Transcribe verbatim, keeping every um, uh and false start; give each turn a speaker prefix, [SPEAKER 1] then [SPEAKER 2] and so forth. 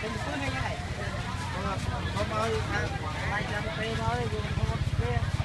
[SPEAKER 1] Không ơi, hai trăm cây thôi, không có kia.